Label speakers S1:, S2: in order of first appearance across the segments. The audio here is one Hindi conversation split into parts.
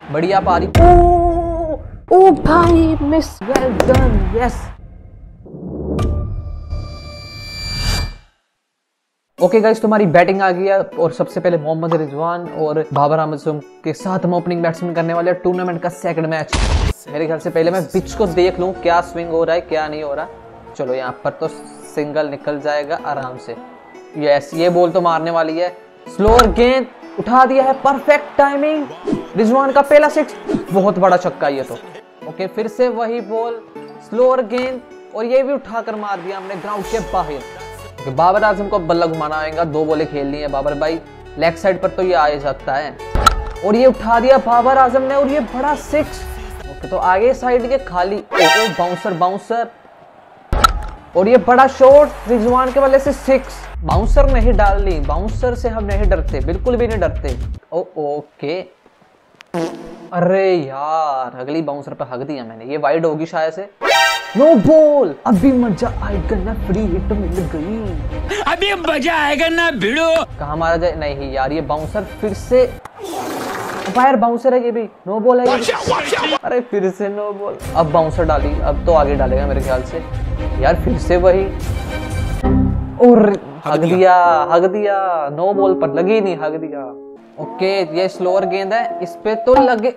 S1: बढ़िया पारी। ओ ओ भाई miss, well done, yes. Okay guys, तुम्हारी बैटिंग आ गई है और सबसे पहले मोहम्मद रिजवान और बाबर आजम के साथ हम ओपनिंग बैट्समैन करने वाले हैं टूर्नामेंट का सेकंड मैच। मेरे ख्याल से पहले मैं पिच को देख लूं क्या स्विंग हो रहा है क्या नहीं हो रहा। चलो यहाँ पर तो सिंगल निकल जाएगा आराम से। यस, ये बॉल तो मारने वाली है। स्लोअर गेंद उठा दिया है, परफेक्ट टाइमिंग। रिजवान का पहला सिक्स, बहुत बड़ा छक्का ये तो। ओके, फिर से वही बॉल, स्लोअर गेंद, और ये भी उठाकर मार दिया हमने ग्राउंड के बाहर। बाबर आजम को बल्ला घुमाना आएगा, 2 बॉलें खेलनी है बाबर भाई। लेग साइड पर तो ये आ सकता है, और ये उठा दिया बाबर आजम ने, और ये बड़ा सिक्स। ओके, तो आगे साइड के खाली, बाउंसर बाउंसर, और ये बड़ा शॉट रिजवान के बल्ले से सिक्स। बाउंसर नहीं डालनी, बाउंसर से हम नहीं डरते, बिल्कुल भी नहीं डरते। ओके, अरे यार अगली बाउंसर पे हक दिया मैंने, ये वाइड होगी शायद से। नो बॉल, अभी मजा आएगा ना, फ्री हिट मिल गई, अभी मजा आएगा ना भिड़ो। कहाँ मारा जाए, नहीं यार ये बाउंसर फिर से, फायर बाउंसर है ये भी, नो बॉल है ये भी। अरे फिर से नो बॉल, अब बाउंसर डाली, अब तो आगे डालेगा मेरे ख्याल से। यार फिर से वही, और हक दिया, नो बॉल पर लगी नहीं, हक दिया। ओके, ये स्लोअर गेंद है, इस पे तो लगे,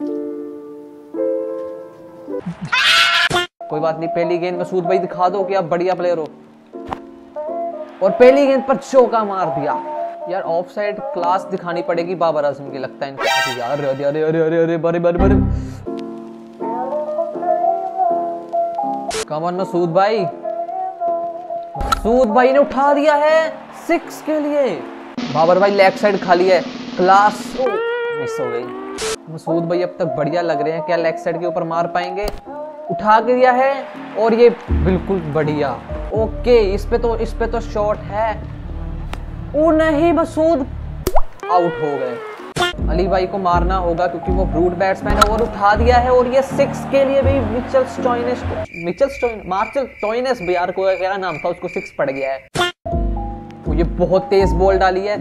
S1: कोई बात नहीं। पहली गेंद मसूद भाई दिखा दो कि आप बढ़िया प्लेयर हो, और पहली गेंद पर चौका मार दिया। यार ऑफ साइड क्लास दिखानी पड़ेगी बाबर आजम की, लगता है इनको। यार अरे अरे अरे अरे अरे बड़े बड़े बड़े, कम ऑन मसूद भाई, मसूद भाई ने उठा दिया है सिक्स के लिए। बाबर भाई लेग साइड खाली है, क्लास मिस हो गई। मसूद भाई अब तक बढ़िया लग रहे हैं, क्या लेग साइड के ऊपर मार पाएंगे? उठा के दिया है, और ये बिल्कुल बढ़िया। ओके, इस पे तो शॉट है। ओ नहीं, मसूद आउट हो गए। अली भाई को मारना होगा क्योंकि वो ब्रूट बैट्समैन है, और उठा दिया है, और ये सिक्स के लिए भी मिचेल स्टोइनिस यार को क्या नाम था, उसको सिक्स पड़ गया है। तो ये बहुत तेज बॉल डाली है।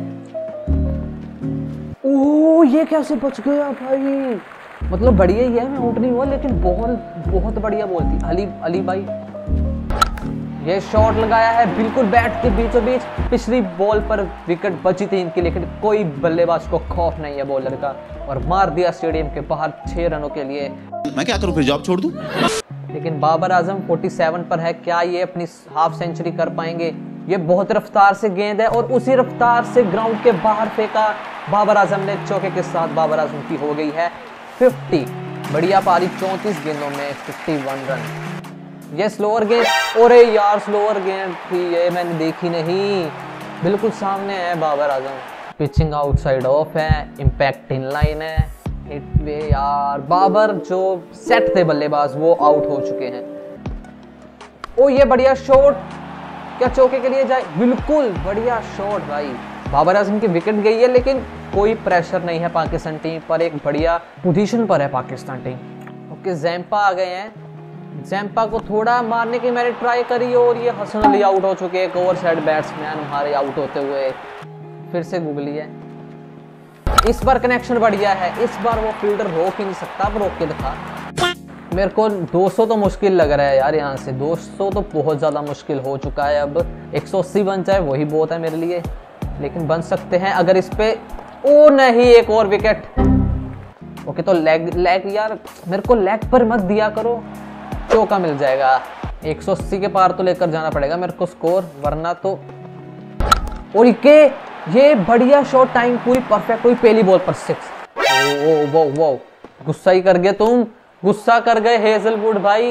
S1: ओ ये कैसे बच गया भाई, मतलब बढ़िया ही है, मैं आउट नहीं हुआ, लेकिन बॉल बहुत बढ़िया बॉल थी। अली भाई ये शॉट लगाया है बिल्कुल बैट के बीचों बीच। पिछली बॉल पर विकेट बची थी इनकी, लेकिन कोई बल्लेबाज को खौफ नहीं है बॉलर का, और मार दिया स्टेडियम के बाहर 6 रनों के लिए।
S2: मैं क्या करूं, फिर जॉब छोड़ दूं?
S1: लेकिन बाबर आजम 47 पर है, क्या ये अपनी हाफ सेंचुरी कर पाएंगे? ये बहुत रफ्तार से गेंद है, और उसी रफ्तार से ग्राउंड के बाहर फेंका बाबर आजम ने। चौके के साथ बाबर आजम की हो गई है 50। बढ़िया पारी, 34 गेंदों में 51 रन। ये स्लोअर गेंद, अरे यार स्लोअर गेंद थी ये, मैंने देखी नहीं, बिल्कुल सामने है Babar Azam. Pitching outside off है, इम्पैक्ट इन लाइन है, हिट वे। यार बाबर जो सेट थे बल्लेबाज वो आउट हो चुके हैं। ओ ये बढ़िया शॉट, क्या चौके के लिए जाए? बिल्कुल बढ़िया शॉट भाई। बाबर आजम की विकेट गई है, लेकिन कोई प्रेशर नहीं है पाकिस्तान टीम पर, एक बढ़िया पोजीशन पर है पाकिस्तान टीम। ओके, जैम्पा आ गए हैं। जैम्पा को थोड़ा मारने की मैंने ट्राई करी, और ये हसन अली आउट हो चुके हैं। एक ओवर साइड बैट्समैन हमारे आउट होते हुए। फिर से गुगली है, इस बार कनेक्शन बढ़िया है, इस बार वो फील्डर रोक ही नहीं सकता, अब रोक के दिखा। मेरे को 200 तो मुश्किल लग रहा है यार, यहाँ से 200 तो बहुत ज़्यादा मुश्किल हो चुका है। अब 180 बन जाए वही बहुत है मेरे लिए, लेकिन बन सकते हैं अगर इस पे। ओ नहीं, एक और विकेट। ओके, तो लेग यार मेरे को लेग पर मत दिया करो, चौका मिल जाएगा। 180 के पार तो लेकर जाना पड़ेगा मेरे को स्कोर, वरना तो। और ये बढ़िया शॉट, टाइम पूरी परफेक्ट हुई, पहली बॉल पर सिक्स। वो गुस्सा ही कर गए तुम, गुस्सा कर गए हेजलवुड भाई।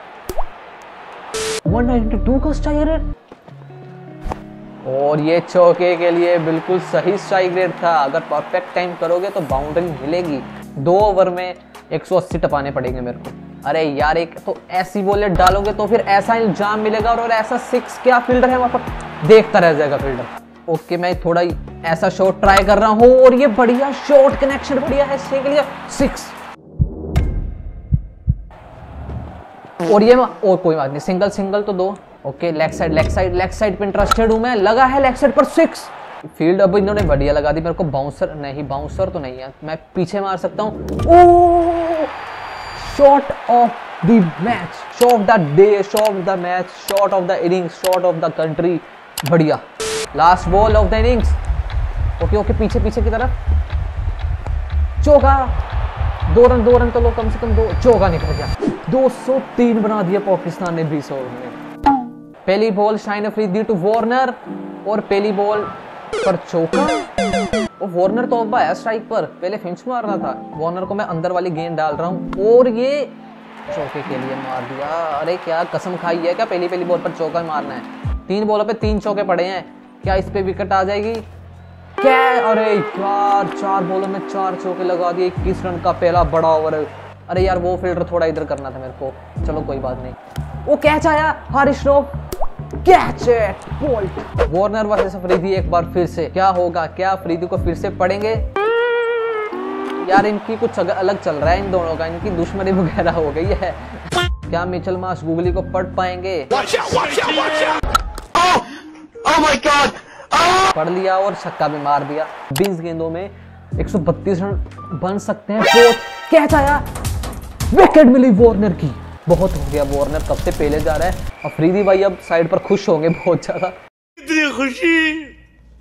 S1: 192 का स्ट्राइक रेट, और ये चौके के लिए बिल्कुल सही स्ट्राइक रेट था। अगर परफेक्ट टाइम करोगे तो बाउंड्री मिलेगी। 2 ओवर में 180 टपाने पड़ेंगे मेरे को। अरे यार, एक तो ऐसी बॉलें डालोगे तो फिर ऐसा इल्जाम मिलेगा, और ऐसा सिक्स, क्या फील्डर है वहां पर, देखता रह जाएगा फील्डर। ओके, मैं थोड़ा ऐसा शॉट ट्राई कर रहा हूँ, और ये बढ़िया शॉट, कनेक्शन बढ़िया है, इसके लिए सिक्स। और ये और कोई बात नहीं, सिंगल तो दो। ओके, लेग साइड पे इंटरेस्टेड हूं मैं, लगा है लेग साइड पर सिक्स। फील्ड अब इन्होंने बढ़िया लगा दी मेरे को। बाउंसर नहीं, बाउंसर तो नहीं है, मैं पीछे मार सकता हूँ। Oh, shot of the match, shot of the day, shot of the match, shot of the innings, shot of the country. बढ़िया, last ball of the innings. Okay okay, पीछे पीछे की तरफ, चौका। 2 रन तो लो, कम से कम 2। चौका निकल गया। 203 बना दिया पाकिस्तान ने 20 ओवर में। पहली ball Shaheen Afridi to Warner और पहली बॉल पर चौका। वो वार्नर तो अब है स्ट्राइक पर, पहले फिंच मारना था। वार्नर को मैं अंदर वाली गेंद डाल रहा हूँ और ये चौके के लिए मार दिया। अरे क्या कसम खाई है क्या, पहली बॉल पर चौका मारना है। 3 बॉलों पे 3 चौके पड़े हैं, क्या इस पे विकेट आ जाएगी क्या? अरे यार, 4 बॉलों में 4 चौके लगा दिए। 21 रन का पहला बड़ा ओवर। अरे यार, वो फील्डर थोड़ा इधर करना था मेरे को। चलो कोई बात नहीं। वो कैच आया, Haris Rauf, catch it, bowled. Warner versus Afridi एक बार फिर से, क्या होगा? क्या अफरीदी को फिर से पड़ेंगे? यार इनकी कुछ अलग चल रहा है इन दोनों का, इनकी दुश्मनी वगैरह हो गई है। क्या मिचेल मार्श गुगली को पढ़ पाएंगे? पढ़ लिया और छक्का भी मार दिया। 20 गेंदों में 132 रन बन सकते हैं। कैच आया, विकेट मिली वार्नर की। बहुत हो गया, वार्नर कब से पहले जा रहा है। अफरीदी भाई अब साइड पर खुश होंगे बहुत ज्यादा।
S2: इतनी खुशी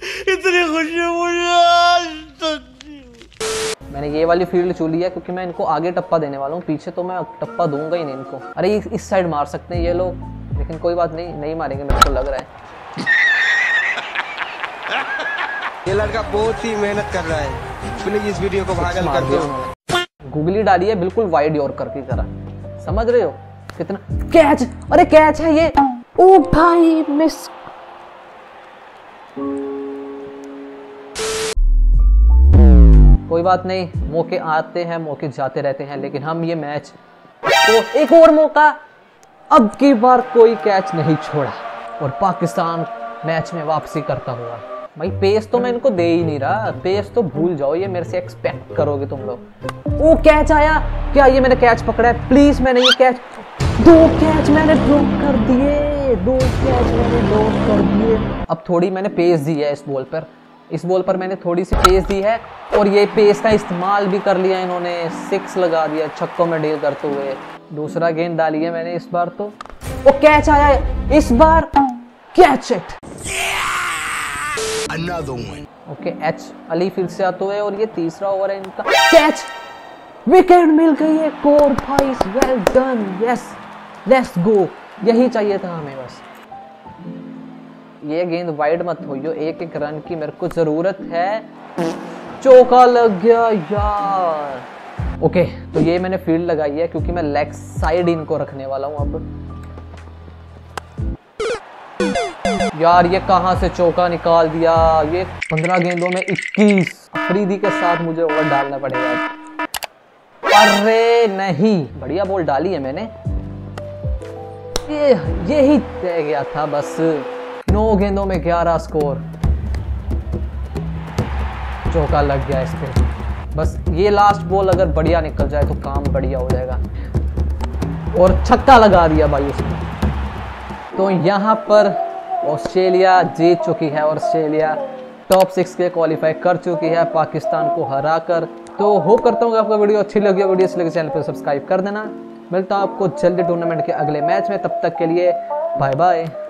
S2: मुझे।
S1: मैंने ये वाली फील्ड चुनी है क्योंकि मैं इनको आगे टप्पा देने वाला हूँ, पीछे तो मैं टप्पा दूंगा ही नहीं इनको। अरे इस साइड मार सकते हैं ये लोग, लेकिन कोई बात नहीं, नहीं मारेंगे मेरे को लग रहा है।
S3: ये लड़का बहुत ही मेहनत कर रहा है, प्लीज इस वीडियो को वायरल कर दो।
S1: गुगली डाली है बिल्कुल वाइड यॉर्कर की तरह, समझ रहे हो कितना? कैच, अरे कैच है ये। ओ भाई मिस। कोई बात नहीं, मौके आते हैं, मौके जाते रहते हैं, लेकिन हम ये मैच तो एक और मौका, अब की बार कोई कैच नहीं छोड़ा और पाकिस्तान मैच में वापसी करता हुआ। भाई पेस तो मैं इनको दे ही नहीं रहा, पेस तो भूल जाओ, ये मेरे से एक्सपेक्ट करोगे तुम लोग। ओ कैच आया, क्या ये मैंने कैच पकड़ा है? प्लीज मैंने ये कैच, 2 कैच मैंने ड्रॉप कर दिए, 2 कैच मैंने ड्रॉप कर दिए। अब थोड़ी मैंने पेस दी है इस बॉल पर मैंने थोड़ी सी पेस दी है और ये पेस का इस्तेमाल भी कर लिया इन्होंने। 6 लगा दिया छक्कों में डील करते हुए। दूसरा गेंद डाली है मैंने इस बार तो। ओ कैच आया है इस बार, catch it. Okay, H Ali फिर से आते हुए और ये तीसरा ओवर है इनका। कैच, विकेट मिल गई है। कोर भाई, well done, yes let's go. यही चाहिए था हमें बस। ये गेंद वाइड मत होइयो, 1-1 रन की मेरे को जरूरत है। चौका लग गया यार। ओके, तो ये मैंने फील्ड लगाई है क्योंकि मैं लेग साइड इनको रखने वाला हूं अब। यार ये कहां से चौका निकाल दिया। ये 15 गेंदों में 21। अफरीदी के साथ मुझे ओवर डालना पड़ेगा। अरे नहीं, बढ़िया बॉल डाली है मैंने। यही तय गया था बस। 9 गेंदों में 11 स्कोर। चौका लग गया इस पे। बस ये लास्ट बॉल अगर बढ़िया निकल जाए तो काम बढ़िया हो जाएगा। और छक्का लगा दिया भाई उसने। तो यहाँ पर ऑस्ट्रेलिया जीत चुकी है। ऑस्ट्रेलिया टॉप 6 के क्वालिफाई कर चुकी है पाकिस्तान को हराकर। तो होप करता हूँ कि आपको वीडियो अच्छी लगी। वीडियो अच्छी लगी चैनल पर सब्सक्राइब कर देना। मिलता हूँ आपको जल्दी टूर्नामेंट के अगले मैच में। तब तक के लिए बाय बाय।